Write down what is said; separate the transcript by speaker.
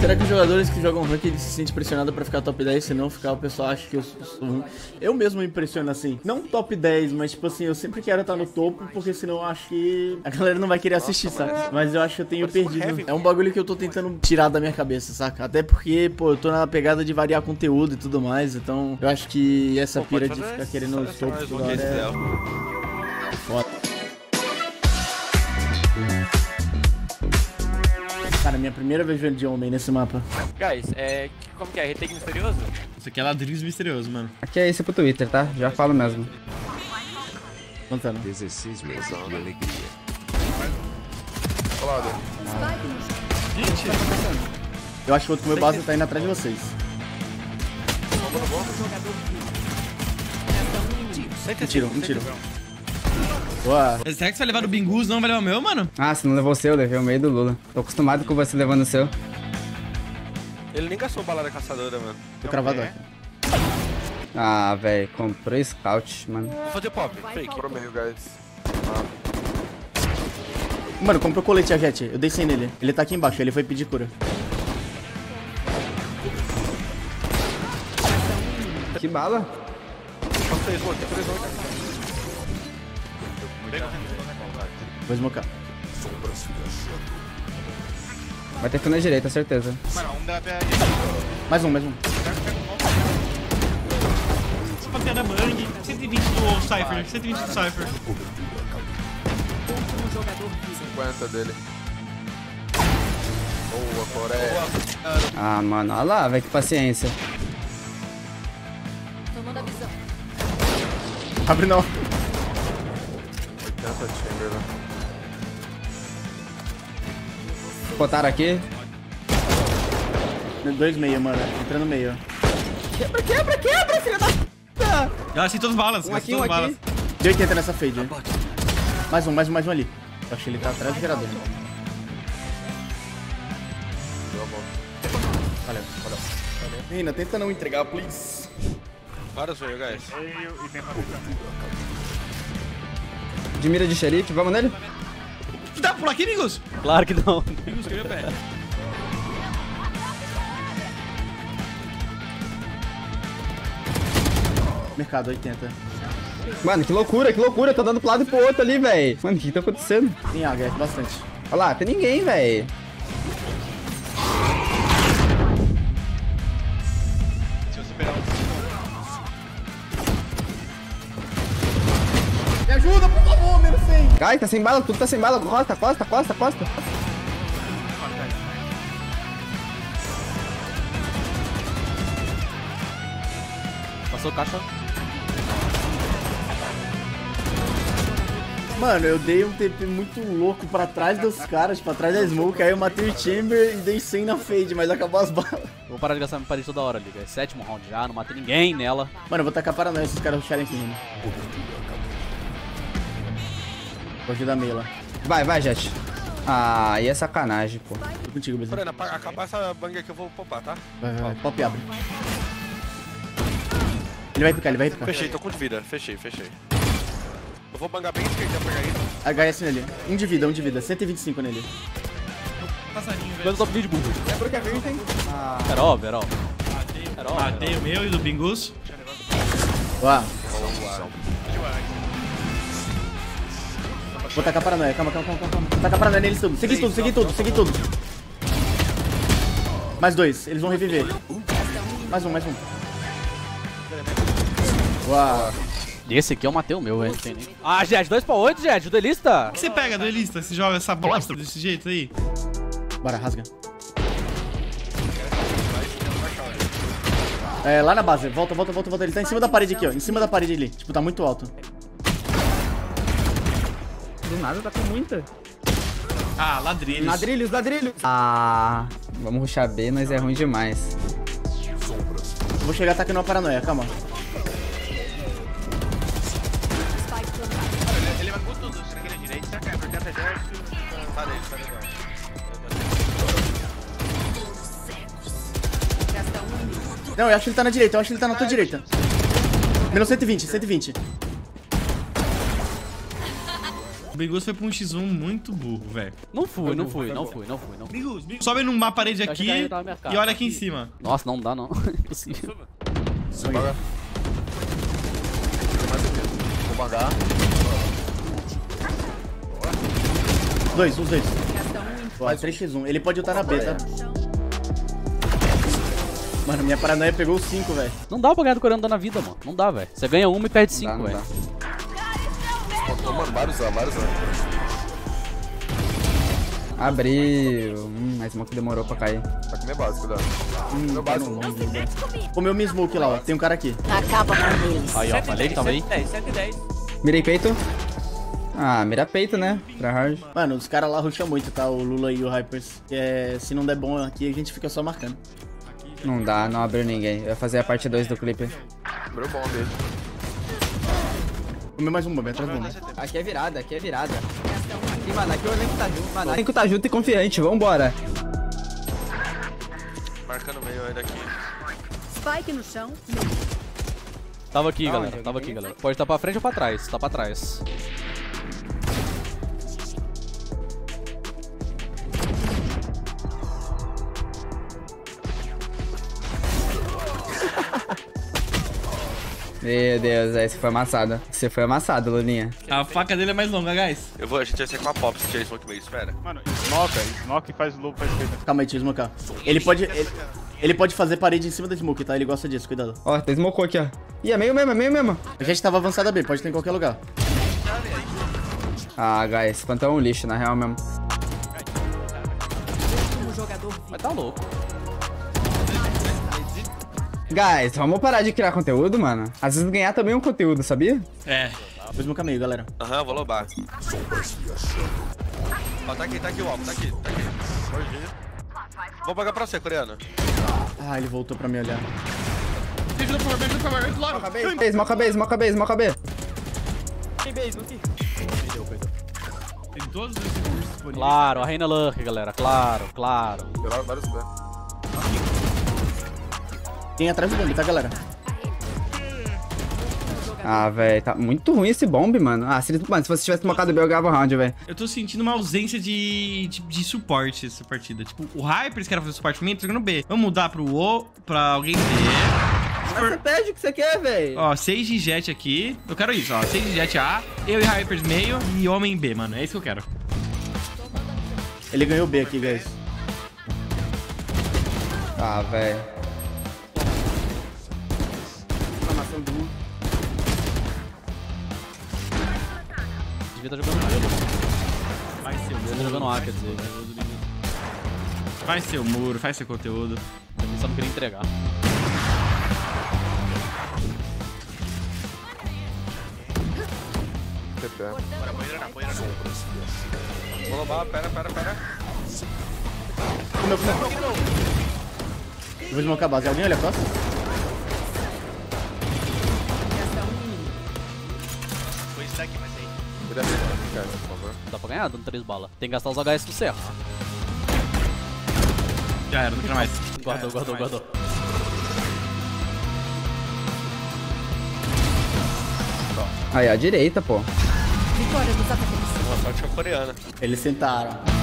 Speaker 1: Será que os jogadores que jogam rank eles se sentem pressionados pra ficar top 10, senão ficar o pessoal acha que eu sou ruim? Eu mesmo me impressiono assim. Não top 10, mas tipo assim, eu sempre quero estar no topo, porque senão eu acho que a galera não vai querer assistir, saca? Mas eu acho que eu tenho perdido. É um bagulho que eu tô tentando tirar da minha cabeça, saca? Até porque, pô, eu tô na pegada de variar conteúdo e tudo mais, então eu acho que essa pira de ficar querendo os topos toda hora é foda. Cara, minha primeira vez vendo de homem nesse mapa.
Speaker 2: Guys, como que é? Retake misterioso?
Speaker 3: Isso aqui é ladrilhos misterioso, mano.
Speaker 4: Aqui é esse pro Twitter, tá? Já falo mesmo.
Speaker 1: Contando.
Speaker 5: 16 meses de alegria.
Speaker 6: Colado.
Speaker 3: Gente,
Speaker 1: Eu acho que o outro meu base tá indo atrás de vocês. Um tiro, um tiro. Boa.
Speaker 3: será que você vai levar o Bingus, não vai levar o meu, mano?
Speaker 4: Ah, se não levou o seu, eu levei o meio do Lula. Tô acostumado com você levando o seu.
Speaker 6: Ele nem gastou bala da caçadora, mano.
Speaker 1: Tô cravado aqui.
Speaker 4: Ah, velho, comprou scout, mano.
Speaker 6: Vou fazer pop, fake. Pro meio, guys.
Speaker 1: Mano, comprou colete a Jet. Eu dei 100 nele. Ele tá aqui embaixo, ele foi pedir cura.
Speaker 4: Que bala.
Speaker 6: Três outros.
Speaker 1: Vou smocar.
Speaker 4: Vai ter que ir na direita, certeza.
Speaker 1: Mais um, mais um.
Speaker 3: Bater na bang. 120 do Cypher, 120 do Cypher.
Speaker 6: 50 dele. Boa, Coreia.
Speaker 4: Ah, mano, olha lá, velho, que paciência.
Speaker 7: Tomando a visão.
Speaker 1: Abre não.
Speaker 6: 80 chamber, né?
Speaker 4: Botaram aqui.
Speaker 1: 2 meio, mano. Entra no meio.
Speaker 4: Quebra, filha da puta!
Speaker 3: Já assim todas as balas,
Speaker 4: Um aqui,
Speaker 3: todas as
Speaker 4: um
Speaker 3: balas.
Speaker 4: aqui.
Speaker 1: Deu 80 nessa fade. Mais um ali. Eu acho que ele tá atrás do gerador. Valeu. Reina, tenta não entregar, please.
Speaker 6: Vários veio, guys.
Speaker 4: De mira de xerife, vamos nele?
Speaker 3: Dá pra pular aqui, Bingus?
Speaker 2: Claro que não.
Speaker 3: Bingus, caiu o pé.
Speaker 1: Mercado, 80.
Speaker 4: Mano, que loucura, tá dando pro lado e pro outro ali, velho. Mano, o que tá acontecendo?
Speaker 1: Tem águia, bastante.
Speaker 4: Olha lá, tem ninguém, velho.
Speaker 1: Me ajuda, por favor, menos 100.
Speaker 4: Cai, tá sem bala, tudo tá sem bala. Costa.
Speaker 2: Passou o caixa.
Speaker 1: Mano, eu dei um TP muito louco pra trás dos caras, pra trás da smoke, aí eu matei o Chamber e dei 100 na fade, mas acabou as balas.
Speaker 2: Vou parar de gastar minha parede toda hora, liga. É 7º round já, não matei ninguém nela.
Speaker 1: Mano, eu vou tacar paranoia se os caras ruxarem aqui, mano. Vou ajudar a meia lá.
Speaker 4: Vai, Jet. Ah, aí é sacanagem, pô.
Speaker 1: Tô contigo, Bezinho.
Speaker 6: Porém, acabar essa bang aqui eu vou popar, tá?
Speaker 1: Vai. Pop abre. Ele vai picar.
Speaker 6: Fechei, tô com de vida. Fechei. Eu vou bangar bem esquerda pra pegar ele.
Speaker 1: HS nele. Um de vida. 125 nele.
Speaker 3: Passarinho, velho.
Speaker 2: Coisa top mid, burro.
Speaker 4: É porque a gente tem.
Speaker 2: Era óbvio.
Speaker 3: Matei o meu e do Bingus.
Speaker 1: Uau. Vou tacar paranoia. Calma. Tacar paranoia neles tudo. Segui tudo. Mais 2. Eles vão reviver. Mais um. Uau.
Speaker 2: Esse aqui eu matei o meu, velho. Ah, Jet, 2 pra 8, Jet, o duelista.
Speaker 3: O que você pega, duelista? Você joga essa bosta desse jeito aí?
Speaker 1: Bora, rasga. É, lá na base. Volta. Ele tá em cima da parede aqui, ó. Em cima da parede ali. Tipo, tá muito alto.
Speaker 4: Do nada tá com muita.
Speaker 3: Ah, ladrilhos.
Speaker 4: Ladrilhos. Ah, vamos rushar B, mas é ruim demais.
Speaker 1: Eu vou chegar atacando uma paranoia, calma.
Speaker 6: Ele matou tudo, será que ele é direito? Será que é porque até exército? Tá dele.
Speaker 1: Não, eu acho que ele tá na direita, eu acho que ele tá na tua direita. Menos 120.
Speaker 3: O Bigus foi pra um X1 muito burro, velho.
Speaker 2: Não fui.
Speaker 3: Bigus, sobe numa parede
Speaker 2: Eu achei
Speaker 3: aqui
Speaker 2: que a gente tava mercado.
Speaker 3: e olha aqui em cima.
Speaker 2: Nossa, não dá não. Impossível.
Speaker 6: Vou bangar.
Speaker 1: Uns dois. Ó, 3x1. Ele pode ultar na B, tá? Mano, minha paranoia pegou 5, velho.
Speaker 2: Não dá pra ganhar do coreano dando a vida, mano. Não dá, velho. Você ganha uma e perde 5,
Speaker 4: Não dá.
Speaker 2: velho.
Speaker 6: Mano, vários anos.
Speaker 4: Abriu. A smoke demorou pra cair.
Speaker 6: Tá com minha base, cuidado. Meu base.
Speaker 1: Comeu minha smoke lá, ó. Tem um cara aqui.
Speaker 7: Acaba com eles.
Speaker 2: Aí, ó. Falei que tava aí.
Speaker 8: 7-10.
Speaker 4: Mirei peito. Ah, mira peito, né? Pra hard.
Speaker 1: Mano, os caras lá rusham muito, tá? O Lula e o Hypers. Que é, se não der bom aqui, a gente fica só marcando.
Speaker 4: Não dá, não abriu ninguém. Eu ia fazer a parte 2 do clipe.
Speaker 6: Abriu bom dele.
Speaker 1: Comeu mais um bomba, atrás do bomba.
Speaker 4: Aqui é virada. Aqui, mano, aqui o elenco tá junto, mano. O elenco tá junto e confiante, vambora.
Speaker 6: Marcando meio aí daqui.
Speaker 7: Spike no chão.
Speaker 2: Tava aqui,
Speaker 4: Aonde?
Speaker 2: galera. Tava aqui, galera. Pode estar pra frente ou pra trás. Tá pra trás.
Speaker 4: Meu Deus, esse foi amassado. Você foi amassado, Lulinha.
Speaker 3: A faca dele é mais longa, guys.
Speaker 6: A gente vai ser com a Pop se tiver smoke meio, espera.
Speaker 9: Mano, smoke faz lobo pra esquerda.
Speaker 1: Calma aí, deixa eu smocar. Ele pode fazer parede em cima da smoke, tá? Ele gosta disso, cuidado.
Speaker 4: Ó, tem smocou aqui, ó. Ih, é meio mesmo.
Speaker 1: A gente tava avançada B, pode ter em qualquer lugar.
Speaker 4: Ah, guys, esse Phantom é um lixo, na real mesmo.
Speaker 2: Mas tá louco.
Speaker 4: Guys, vamos parar de criar conteúdo, mano. Às vezes ganhar também é um conteúdo, sabia?
Speaker 3: É.
Speaker 1: Vou smocar meio, galera.
Speaker 6: Aham, vou lobar. Ó, tá aqui o alvo, tá aqui. Vou pagar pra você, coreano.
Speaker 1: Ah, ele voltou pra me olhar.
Speaker 4: Smoca B.
Speaker 3: Tem todos os recursos disponíveis.
Speaker 2: Claro, a Reina Lurk, galera. Claro.
Speaker 6: Viraram vários pés.
Speaker 1: Tem atrás do bombe, tá, galera?
Speaker 4: Ah, velho, tá muito ruim esse bombe, mano. Ah, se você tivesse smocado B, eu ganhava o round, velho.
Speaker 3: Eu tô sentindo uma ausência de suporte essa partida. Tipo, o Hypers que era fazer suporte pra mim, tá jogando B. Vamos mudar pro O, pra alguém B.
Speaker 4: Mas você pede o que você quer, velho.
Speaker 3: Ó, 6 de jet aqui. Eu quero isso, ó. 6 de jet A, eu e Hypers meio e homem B, mano. É isso que eu quero.
Speaker 1: Ele ganhou B aqui, guys.
Speaker 4: Ah, velho.
Speaker 2: Devia estar jogando muro.
Speaker 3: Vai ser o
Speaker 2: Devia estar jogando A, quer dizer.
Speaker 3: Vai ser o muro, faz seu conteúdo.
Speaker 2: Eu só não queria entregar.
Speaker 6: TP. Vou lobar, pera.
Speaker 1: Comeu. Eu vou smocar a base. Alguém olha a costa?
Speaker 6: Cuida dele, cara, por favor.
Speaker 2: Dá pra ganhar dando 3 balas. Tem que gastar os HS do certo.
Speaker 3: Já era, não quero mais.
Speaker 2: Guardou.
Speaker 4: Aí, à direita, pô.
Speaker 7: Vitória dos atacantes.
Speaker 6: Boa sorte com a coreana.
Speaker 1: Eles sentaram.